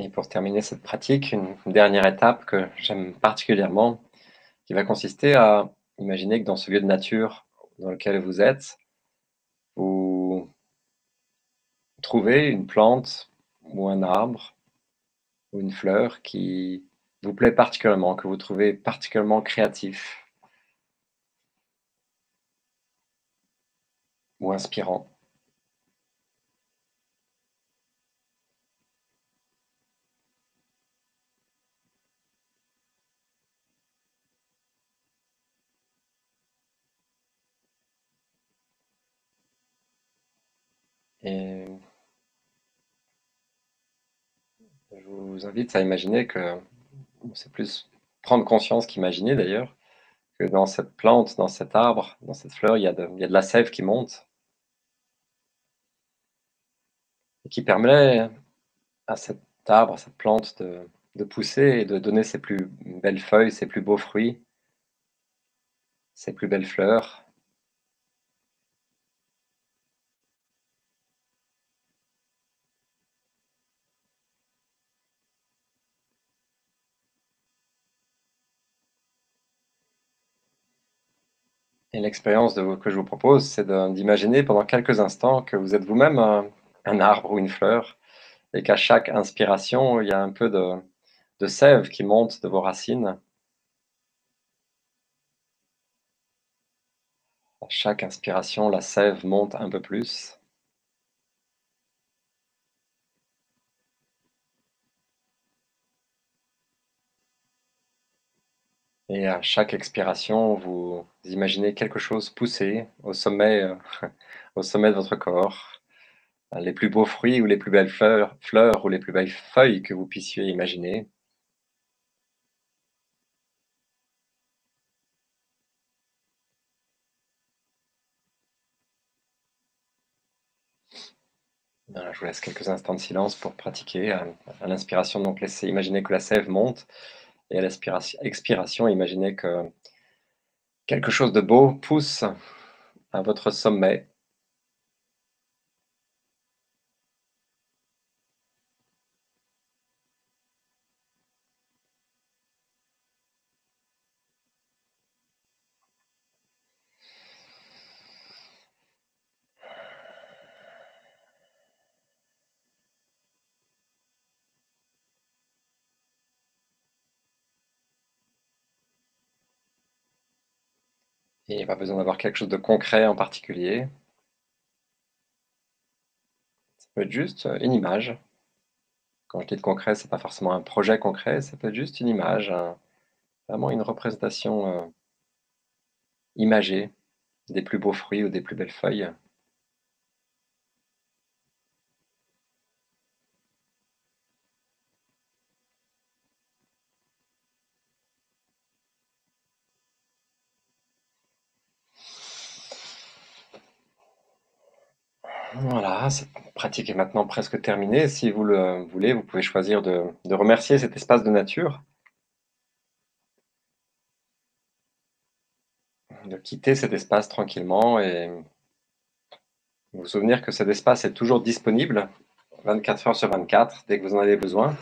Et pour terminer cette pratique, une dernière étape que j'aime particulièrement, qui va consister à imaginer que dans ce lieu de nature dans lequel vous êtes, vous trouvez une plante ou un arbre ou une fleur qui vous plaît particulièrement, que vous trouvez particulièrement créatif ou inspirant. Et je vous invite à imaginer que c'est plus prendre conscience qu'imaginer d'ailleurs, que dans cette plante, dans cet arbre, dans cette fleur, il y a de la sève qui monte et qui permet à cet arbre, à cette plante de pousser et de donner ses plus belles feuilles, ses plus beaux fruits, ses plus belles fleurs. Et l'expérience que je vous propose, c'est d'imaginer pendant quelques instants que vous êtes vous-même un arbre ou une fleur et qu'à chaque inspiration, il y a un peu de sève qui monte de vos racines. À chaque inspiration, la sève monte un peu plus. Et à chaque expiration, vous imaginez quelque chose pousser au sommet, au sommet de votre corps. Les plus beaux fruits ou les plus belles fleurs ou les plus belles feuilles que vous puissiez imaginer. Voilà, je vous laisse quelques instants de silence pour pratiquer. À l'inspiration, donc laissez imaginer que la sève monte et à l'expiration, imaginez que quelque chose de beau pousse à votre sommet. Et il n'y a pas besoin d'avoir quelque chose de concret en particulier. Ça peut être juste une image. Quand je dis de concret, c'est pas forcément un projet concret, ça peut être juste une image, vraiment une représentation imagée des plus beaux fruits ou des plus belles feuilles. Voilà, cette pratique est maintenant presque terminée. Si vous le voulez, vous pouvez choisir de remercier cet espace de nature, de quitter cet espace tranquillement et vous souvenir que cet espace est toujours disponible 24 heures sur 24 dès que vous en avez besoin.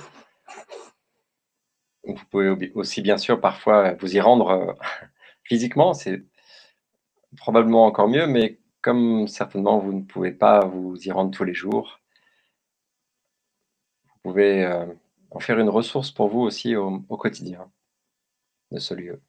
Vous pouvez aussi bien sûr parfois vous y rendre physiquement, c'est probablement encore mieux, mais comme certainement vous ne pouvez pas vous y rendre tous les jours, vous pouvez en faire une ressource pour vous aussi au quotidien de ce lieu.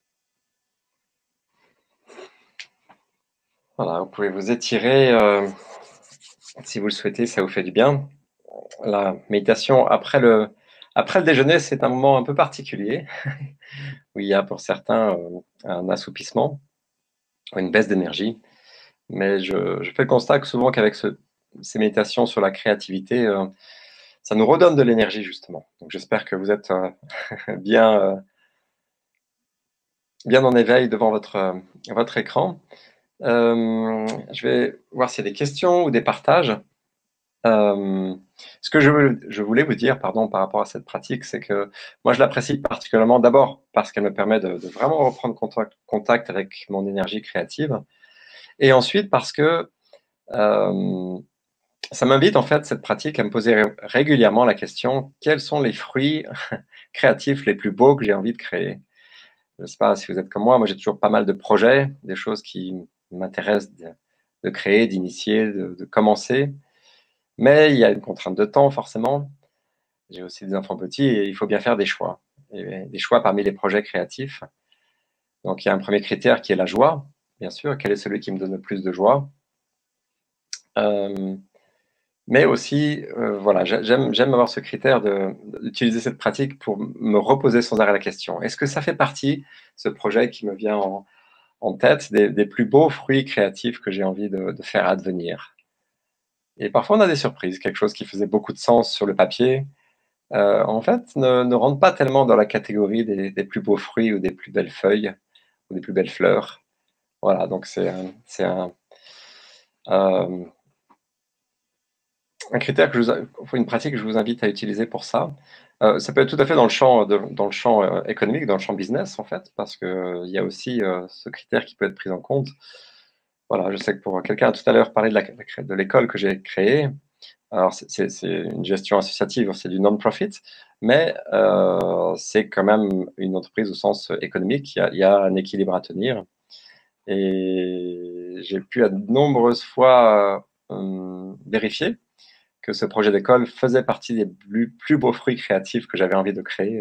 Voilà, vous pouvez vous étirer si vous le souhaitez, ça vous fait du bien. La méditation après le déjeuner, c'est un moment un peu particulier où il y a pour certains un assoupissement, une baisse d'énergie. Mais je fais le constat que souvent qu'avec ces méditations sur la créativité, ça nous redonne de l'énergie justement. Donc j'espère que vous êtes bien, bien en éveil devant votre écran. Je vais voir s'il y a des questions ou des partages. Ce que je voulais vous dire, pardon, par rapport à cette pratique, c'est que moi je l'apprécie particulièrement d'abord parce qu'elle me permet de vraiment reprendre contact avec mon énergie créative, et ensuite parce que ça m'invite en fait, cette pratique, à me poser régulièrement la question, quels sont les fruits créatifs les plus beaux que j'ai envie de créer? Je ne sais pas si vous êtes comme moi j'ai toujours pas mal de projets, des choses qui m'intéressent de créer, d'initier, de commencer. Mais il y a une contrainte de temps, forcément. J'ai aussi des enfants petits et il faut bien faire des choix. Et des choix parmi les projets créatifs. Donc, il y a un premier critère qui est la joie, bien sûr. Quel est celui qui me donne le plus de joie? Mais aussi, voilà, j'aime avoir ce critère d'utiliser cette pratique pour me reposer sans arrêt la question. Est-ce que ça fait partie, ce projet qui me vient en tête, des plus beaux fruits créatifs que j'ai envie de faire advenir? Et parfois, on a des surprises. Quelque chose qui faisait beaucoup de sens sur le papier, en fait, ne rentre pas tellement dans la catégorie des plus beaux fruits ou des plus belles feuilles ou des plus belles fleurs. Voilà, donc c'est un critère une pratique que je vous invite à utiliser pour ça. Ça peut être tout à fait dans le champ économique, dans le champ business en fait, parce que il y a aussi ce critère qui peut être pris en compte. Voilà, je sais que pour quelqu'un tout à l'heure parlait de l'école que j'ai créée. Alors c'est une gestion associative, c'est du non-profit, mais c'est quand même une entreprise au sens économique. Il y a un équilibre à tenir. Et j'ai pu à de nombreuses fois vérifier que ce projet d'école faisait partie des plus beaux fruits créatifs que j'avais envie de créer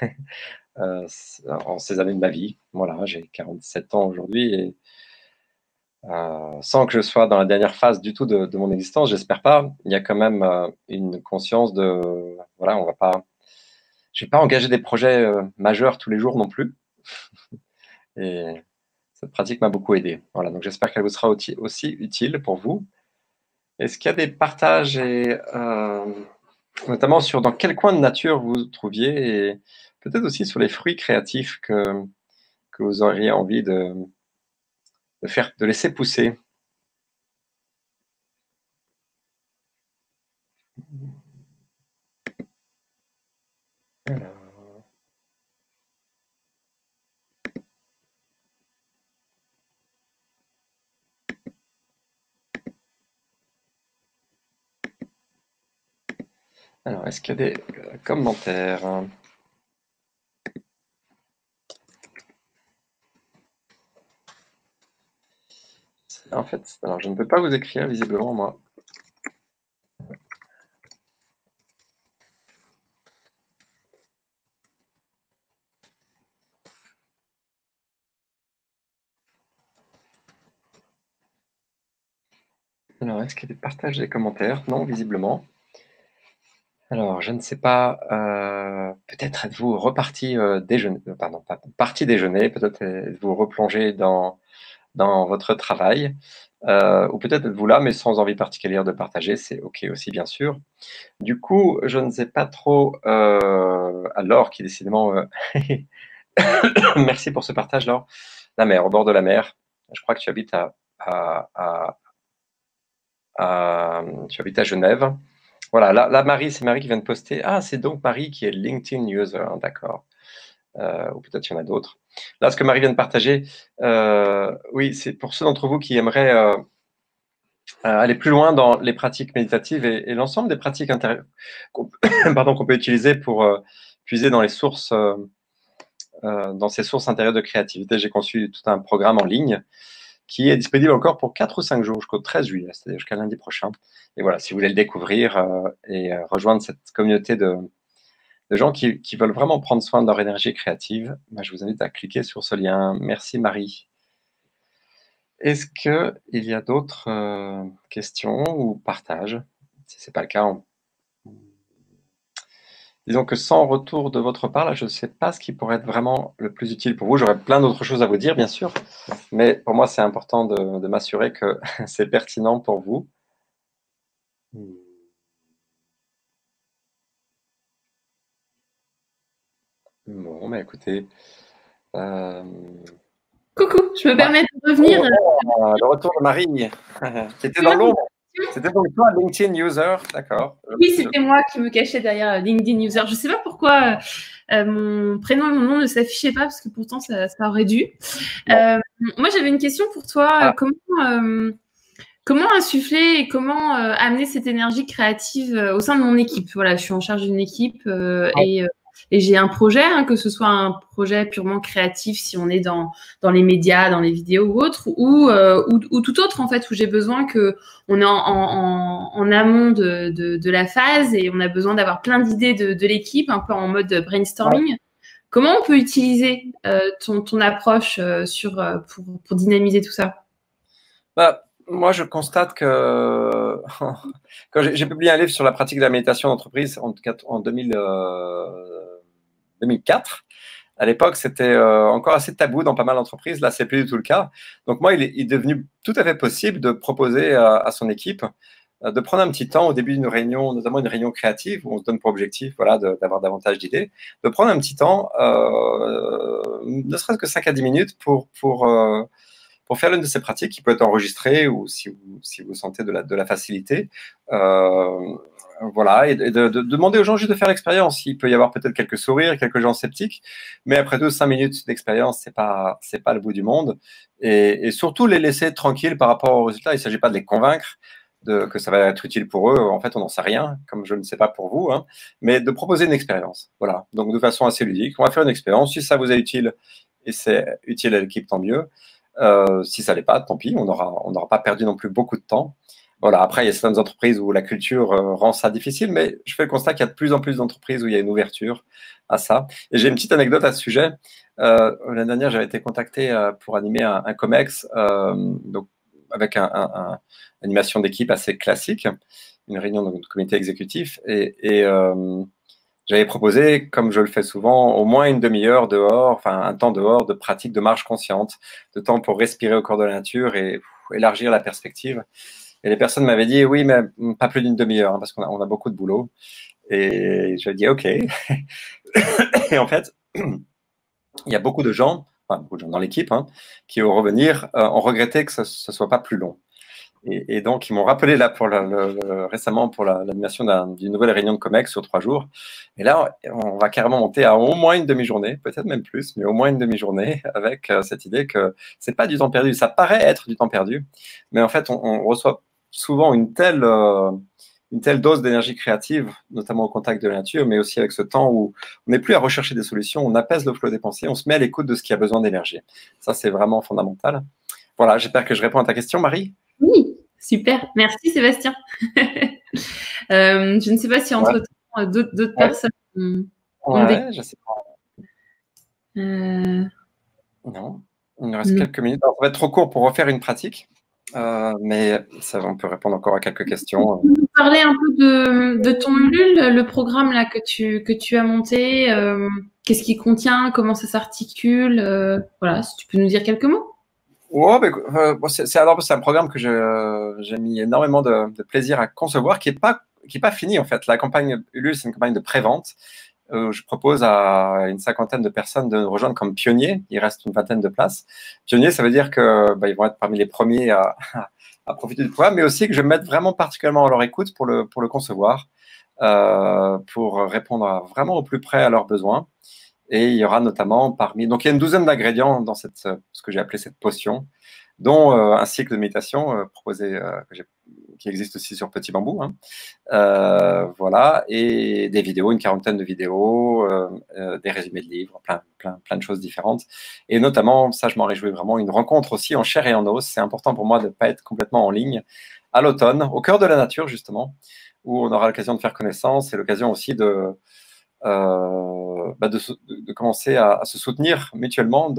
en ces années de ma vie. Voilà, j'ai 47 ans aujourd'hui et sans que je sois dans la dernière phase du tout de mon existence, j'espère pas, il y a quand même une conscience de, voilà, je vais pas engager des projets majeurs tous les jours non plus. Et cette pratique m'a beaucoup aidé. Voilà, donc j'espère qu'elle vous sera aussi utile pour vous. Est-ce qu'il y a des partages et notamment sur dans quel coin de nature vous vous trouviez et peut-être aussi sur les fruits créatifs que vous auriez envie de laisser pousser? Alors, est-ce qu'il y a des commentaires? En fait, alors je ne peux pas vous écrire visiblement, moi. Alors, est-ce qu'il y a des partages des commentaires? Non, visiblement. Alors, je ne sais pas, peut-être êtes-vous reparti déjeuner, pardon, pas parti déjeuner, peut-être êtes-vous replongé dans votre travail, ou peut-être êtes-vous là, mais sans envie particulière de partager, c'est OK aussi, bien sûr. Du coup, je ne sais pas trop, Laure qui décidément, merci pour ce partage, Laure. La mer, au bord de la mer. Je crois que tu habites tu habites à Genève. Voilà, là Marie, c'est Marie qui vient de poster. Ah, c'est donc Marie qui est LinkedIn user, hein, d'accord. Ou peut-être il y en a d'autres. Là, ce que Marie vient de partager, oui, c'est pour ceux d'entre vous qui aimeraient aller plus loin dans les pratiques méditatives et l'ensemble des pratiques qu'on peut utiliser pour puiser dans les sources, dans ces sources intérieures de créativité. J'ai conçu tout un programme en ligne qui est disponible encore pour 4 ou 5 jours jusqu'au 13 juillet, c'est-à-dire jusqu'à lundi prochain. Et voilà, si vous voulez le découvrir et rejoindre cette communauté de gens qui veulent vraiment prendre soin de leur énergie créative, bah, je vous invite à cliquer sur ce lien. Merci Marie. Est-ce qu'il y a d'autres questions ou partages? Si ce n'est pas le cas, disons que sans retour de votre part, là, je ne sais pas ce qui pourrait être vraiment le plus utile pour vous. J'aurais plein d'autres choses à vous dire, bien sûr, mais pour moi, c'est important de m'assurer que c'est pertinent pour vous. Bon, bah écoutez. Coucou, je me permets de revenir. Le retour de Marie, qui était dans l'ombre. C'était donc toi, LinkedIn user, d'accord. Oui, c'était moi qui me cachais derrière LinkedIn user. Je ne sais pas pourquoi mon prénom et mon nom ne s'affichaient pas, parce que pourtant ça aurait dû. Moi, j'avais une question pour toi. comment insuffler et comment amener cette énergie créative au sein de mon équipe? Voilà, je suis en charge d'une équipe et j'ai un projet, hein, que ce soit un projet purement créatif si on est dans les médias, dans les vidéos ou autres, ou tout autre en fait où j'ai besoin que on est en amont de la phase et on a besoin d'avoir plein d'idées de l'équipe, un peu en mode brainstorming. Comment on peut utiliser ton approche pour dynamiser tout ça? Bah, moi, je constate que quand j'ai publié un livre sur la pratique de la méditation d'entreprise en 2004, à l'époque, c'était encore assez tabou dans pas mal d'entreprises. Là, c'est plus du tout le cas. Donc, moi, il est devenu tout à fait possible de proposer à son équipe de prendre un petit temps au début d'une réunion, notamment une réunion créative, où on se donne pour objectif voilà, d'avoir davantage d'idées, de prendre un petit temps, ne serait-ce que 5 à 10 minutes pour faire l'une de ces pratiques qui peut être enregistrée ou si vous sentez de la facilité. Voilà, et de demander aux gens juste de faire l'expérience. Il peut y avoir peut-être quelques sourires, quelques gens sceptiques, mais après 5 minutes d'expérience, c'est pas le bout du monde. Et surtout les laisser tranquilles par rapport aux résultats. Il ne s'agit pas de les convaincre que ça va être utile pour eux. En fait, on n'en sait rien, comme je ne sais pas pour vous, hein, mais de proposer une expérience. Voilà, donc de façon assez ludique. On va faire une expérience. Si ça vous est utile et c'est utile à l'équipe, tant mieux. Si ça l'est pas, tant pis, on n'aura pas perdu non plus beaucoup de temps. Voilà, après, il y a certaines entreprises où la culture rend ça difficile, mais je fais le constat qu'il y a de plus en plus d'entreprises où il y a une ouverture à ça. Et j'ai une petite anecdote à ce sujet. L'année dernière, j'avais été contacté pour animer un COMEX, donc avec une animation d'équipe assez classique, une réunion de comité exécutif, et j'avais proposé, comme je le fais souvent, au moins une demi-heure dehors, enfin un temps dehors de pratique de marche consciente, de temps pour respirer au cœur de la nature et élargir la perspective. Et les personnes m'avaient dit, oui, mais pas plus d'une demi-heure, hein, parce qu'on a beaucoup de boulot. Et je dis, OK. Et en fait, il y a beaucoup de gens dans l'équipe, hein, qui au revenir ont regretté que ce ne soit pas plus long. Et donc, ils m'ont rappelé là récemment pour l'animation d'une nouvelle réunion de COMEX sur 3 jours. Et là, on va carrément monter à au moins une demi-journée, peut-être même plus, mais au moins une demi-journée avec cette idée que c'est pas du temps perdu. Ça paraît être du temps perdu, mais en fait, on reçoit souvent une telle dose d'énergie créative, notamment au contact de la nature, mais aussi avec ce temps où on n'est plus à rechercher des solutions, on apaise le flot des pensées, on se met à l'écoute de ce qui a besoin d'énergie. Ça, c'est vraiment fondamental. Voilà, j'espère que je réponds à ta question, Marie. Oui, super. Merci Sébastien. Je ne sais pas si entre-temps, d'autres personnes je sais pas. Non, il nous reste quelques minutes. Alors, ça va être trop court pour refaire une pratique, mais ça, on peut répondre encore à quelques questions. Tu peux nous parler un peu de ton Ulule, le programme là que tu as monté. Qu'est-ce qu'il contient? Comment ça s'articule? Voilà, si tu peux nous dire quelques mots. Ouais, c'est un programme que j'ai mis énormément de plaisir à concevoir, qui est pas fini en fait. La campagne Ulule, c'est une campagne de pré-vente. Je propose à une 50aine de personnes de nous rejoindre comme pionniers. Il reste une 20aine de places. Pionniers, ça veut dire que ils vont être parmi les premiers à profiter du programme, mais aussi que je vais mettre vraiment particulièrement à leur écoute pour le concevoir, pour répondre vraiment au plus près à leurs besoins. Et il y aura notamment donc il y a une douzaine d'ingrédients dans ce que j'ai appelé cette potion, dont un cycle de méditation proposé, qui existe aussi sur Petit Bambou, hein. Voilà, et des vidéos, une quarantaine de vidéos, des résumés de livres, plein de choses différentes. Et notamment, ça je m'en réjouis vraiment, une rencontre aussi en chair et en os. C'est important pour moi de ne pas être complètement en ligne à l'automne, au cœur de la nature justement, où on aura l'occasion de faire connaissance et l'occasion aussi de commencer à se soutenir mutuellement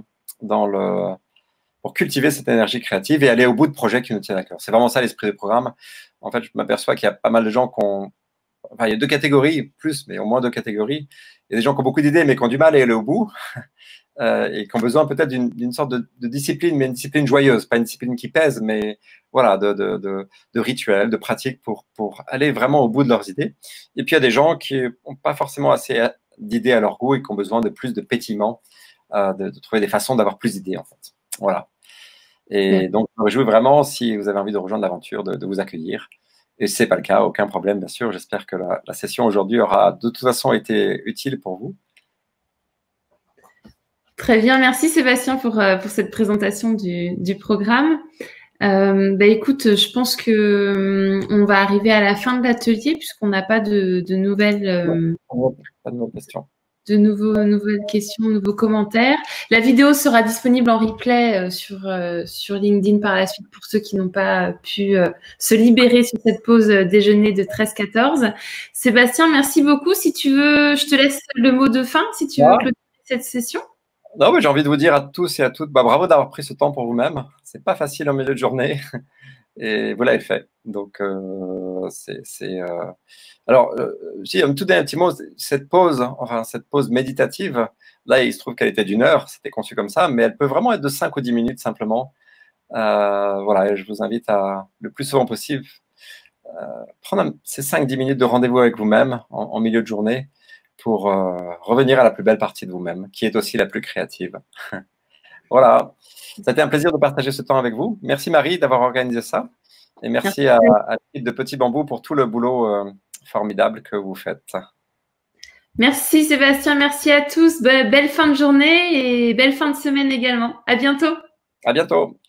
pour cultiver cette énergie créative et aller au bout de projets qui nous tiennent à cœur. C'est vraiment ça l'esprit du programme. En fait, je m'aperçois qu'il y a pas mal de gens il y a 2 catégories, mais au moins 2 catégories. Il y a des gens qui ont beaucoup d'idées, mais qui ont du mal à aller au bout, et qui ont besoin peut-être d'une sorte de discipline, mais une discipline joyeuse, pas une discipline qui pèse, mais voilà, de rituels, de pratiques pour aller vraiment au bout de leurs idées. Et puis il y a des gens qui n'ont pas forcément assez d'idées à leur goût et qui ont besoin de plus de pétillement, de trouver des façons d'avoir plus d'idées en fait. Voilà. Et donc, je me réjouis vraiment, si vous avez envie de rejoindre l'aventure, de vous accueillir. Et si ce n'est pas le cas, aucun problème, bien sûr. J'espère que la session aujourd'hui aura de toute façon été utile pour vous. Très bien, merci Sébastien pour cette présentation du programme. Écoute, je pense que on va arriver à la fin de l'atelier puisqu'on n'a pas de nouvelles, Non, pas de nouvelles questions. nouvelles questions, nouveaux commentaires. La vidéo sera disponible en replay sur LinkedIn par la suite pour ceux qui n'ont pas pu se libérer sur cette pause déjeuner de 13-14. Sébastien, merci beaucoup. Si tu veux, je te laisse le mot de fin si tu veux Ah, clôturer cette session. non, mais j'ai envie de vous dire à tous et à toutes, bravo d'avoir pris ce temps pour vous-même. C'est pas facile en milieu de journée et vous l'avez fait. Donc, alors, si un tout dernier petit mot, cette pause, enfin cette pause méditative, là, il se trouve qu'elle était d'1 heure, c'était conçu comme ça, mais elle peut vraiment être de 5 ou 10 minutes simplement. Voilà, et je vous invite à, le plus souvent possible, prendre ces 5-10 minutes de rendez-vous avec vous-même en milieu de journée pour revenir à la plus belle partie de vous-même, qui est aussi la plus créative. Voilà, ça a été un plaisir de partager ce temps avec vous. Merci Marie d'avoir organisé ça. Et merci à l'équipe de Petit Bambou pour tout le boulot formidable que vous faites. Merci Sébastien, merci à tous. Belle fin de journée et belle fin de semaine également. À bientôt. À bientôt.